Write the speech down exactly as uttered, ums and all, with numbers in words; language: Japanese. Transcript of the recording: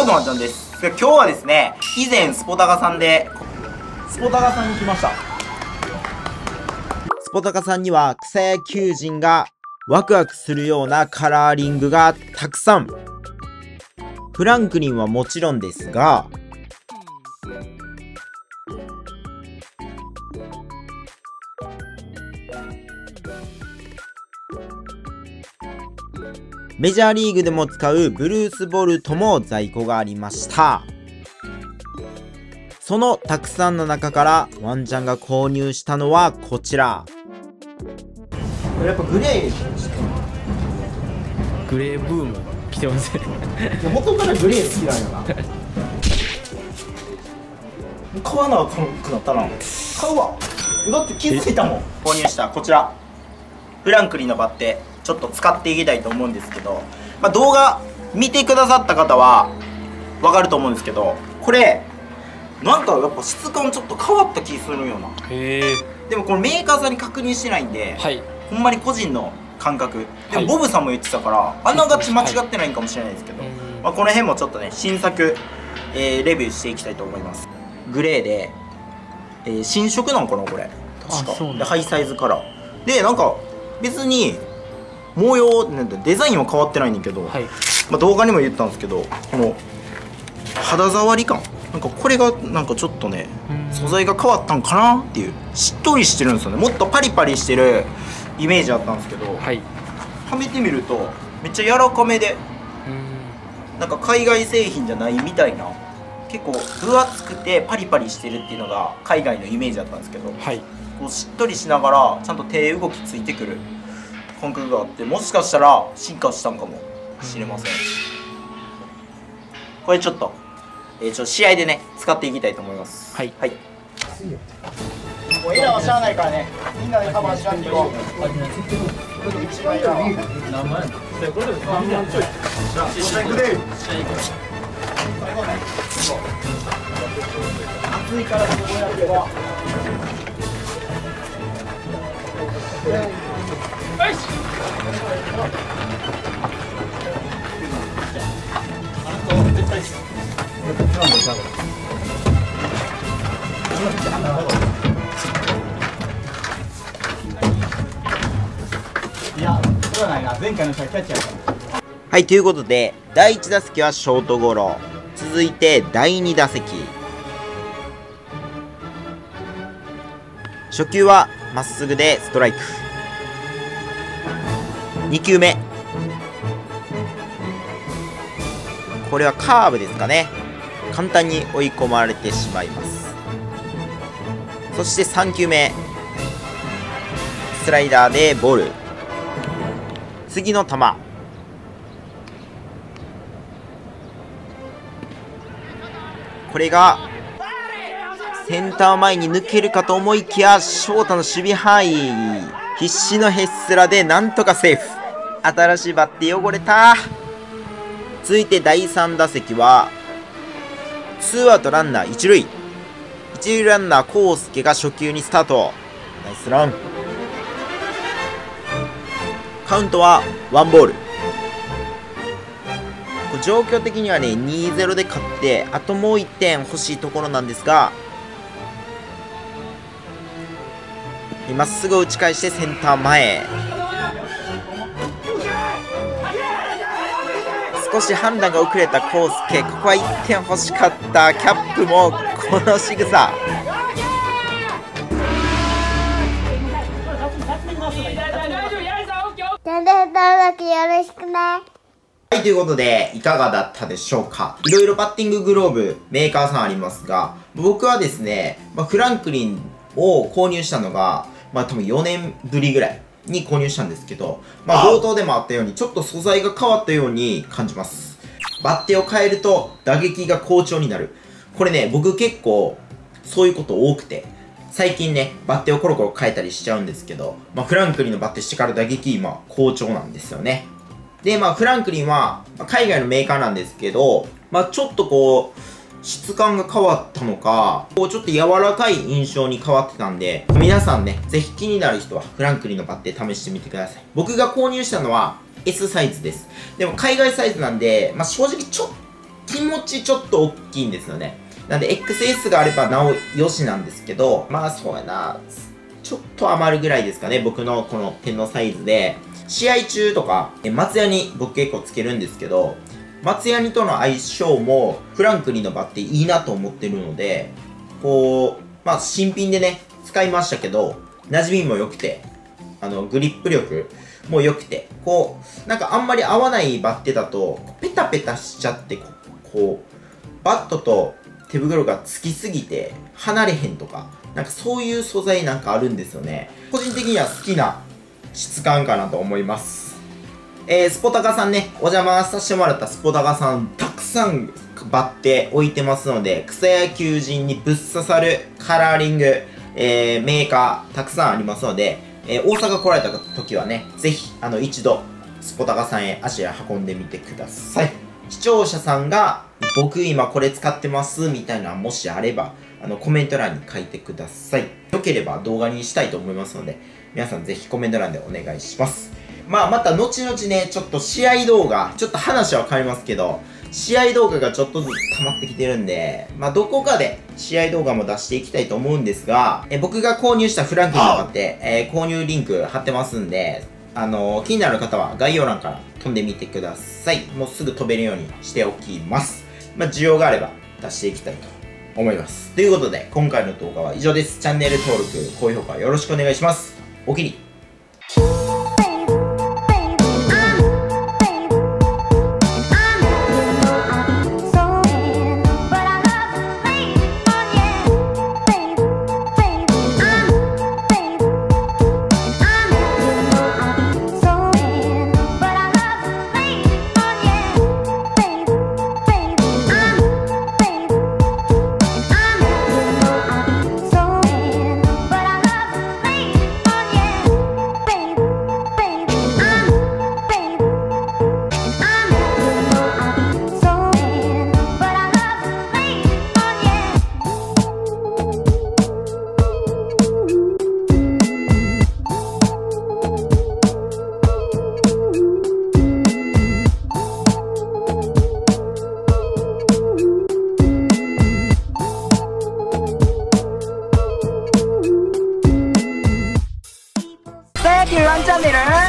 どうも、まっちゃんです。今日はですね、以前スポタカさんで、スポタカさんに来ました。 スポタカさんには草野球人がワクワクするようなカラーリングがたくさん。フランクリンはもちろんですが、メジャーリーグでも使うブルース・ボルトも在庫がありました。そのたくさんの中からワンちゃんが購入したのはこちら。 これやっぱグレーグレーブーム来てますね。 元からグレー好きなんよな。買わなあかんくなったな。買うわ。だって気づいたもん。購入したこちらフランクリンのバッテ、ちょっと使っていきたいと思うんですけど、まあ、動画見てくださった方はわかると思うんですけど、これなんかやっぱ質感ちょっと変わった気するような。 へえ。でもこれメーカーさんに確認してないんで、 はい、ほんまに個人の感覚でも、ボブさんも言ってたからあながち間違ってないんかもしれないですけど、はい、まあこの辺もちょっとね新作、えー、レビューしていきたいと思います。グレーで、えー、新色なんかなこれ確かで、ハイサイズカラーで、なんか別に模様なんてデザインは変わってないんだけど、はい、まあ動画にも言ったんですけど、この肌触り感なんかこれがなんかちょっとね素材が変わったんかなっていう、しっとりしてるんですよね。もっとパリパリしてるイメージあったんですけど、はい、はめてみるとめっちゃ柔らかめで、なんか海外製品じゃないみたいな、結構分厚くてパリパリしてるっていうのが海外のイメージだったんですけど、はい、こうしっとりしながらちゃんと手動きついてくる感覚があって、もしかしたら進化したんかもしれません。これちょっと、えー、ちょっと試合でね使っていきたいと思います。はい、はい、もうエラーはしゃあないからね、みんなでカバーしなくていこう。一番エラーは何万円？何万ちょい。試合行くで。暑いからここやってば。よし。いや、そうないな。前回の人はキャッチャーやった。 はい、ということでだいいち打席はショートゴロ、続いてだいに打席、初球はまっすぐでストライク、に球目、これはカーブですかね。簡単に追い込まれてしまいます。そしてさん球目、スライダーでボール、次の球、これがセンター前に抜けるかと思いきや、ショートの守備範囲、必死のヘッスラでなんとかセーフ。新しいバッテ汚れた。続いてだいさん打席はツーアウトランナー一塁、一塁ランナーコウスケが初球にスタート、ナイスラン。カウントはワンボール。状況的にはね にたいゼロ で勝って、あともういってん欲しいところなんですが、まっすぐ打ち返してセンター前、少し判断が遅れたコウスケ、ここはいってん欲しかった。キャップもこの仕草。 チャンネル登録よろしくね。 はい、ということでいかがだったでしょうか。いろいろバッティンググローブメーカーさんありますが、僕はですね、まあ、フランクリンを購入したのがまあ多分よねんぶりぐらいに購入したんですけど、まあ冒頭でもあったようにちょっと素材が変わったように感じます。バッテを変えると打撃が好調になる。これね、僕結構そういうこと多くて、最近ねバッテをコロコロ変えたりしちゃうんですけど、まあフランクリンのバッテしてから打撃今好調なんですよね。でまあフランクリンは海外のメーカーなんですけど、まあちょっとこう質感が変わったのか、こうちょっと柔らかい印象に変わってたんで、皆さんね、ぜひ気になる人はフランクリンのバッテ試してみてください。僕が購入したのは エス サイズです。でも海外サイズなんで、まあ、正直ちょっ気持ちちょっと大きいんですよね。なんで エックスエス があればなおよしなんですけど、まあそうやな、ちょっと余るぐらいですかね、僕のこの手のサイズで。試合中とか、松ヤニ僕結構つけるんですけど、松ヤニとの相性もフランクリーのバッテいいなと思ってるので、こう、まあ新品でね、使いましたけど、馴染みも良くて、あの、グリップ力も良くて、こう、なんかあんまり合わないバッテだと、ペタペタしちゃって、こう、バットと手袋がつきすぎて離れへんとか、なんかそういう素材なんかあるんですよね。個人的には好きな質感かなと思います。えー、スポタカさんね、お邪魔させてもらったスポタカさん、たくさんバッテ置いてますので、草野球人にぶっ刺さるカラーリング、えー、メーカー、たくさんありますので、えー、大阪来られた時はね、ぜひ、あの、一度、スポタカさんへ足を運んでみてください。視聴者さんが、僕今これ使ってますみたいなもしあれば、あの、コメント欄に書いてください。よければ動画にしたいと思いますので、皆さんぜひコメント欄でお願いします。まあ、また後々ね、ちょっと試合動画、ちょっと話は変わりますけど、試合動画がちょっとずつ溜まってきてるんで、まあ、どこかで試合動画も出していきたいと思うんですが、え僕が購入したフランクリーのバッテ、えー、購入リンク貼ってますんで、あのー、気になる方は概要欄から飛んでみてください。もうすぐ飛べるようにしておきます。まあ、需要があれば出していきたいと思います。ということで、今回の動画は以上です。チャンネル登録、高評価よろしくお願いします。おきに。 ワンチャンネル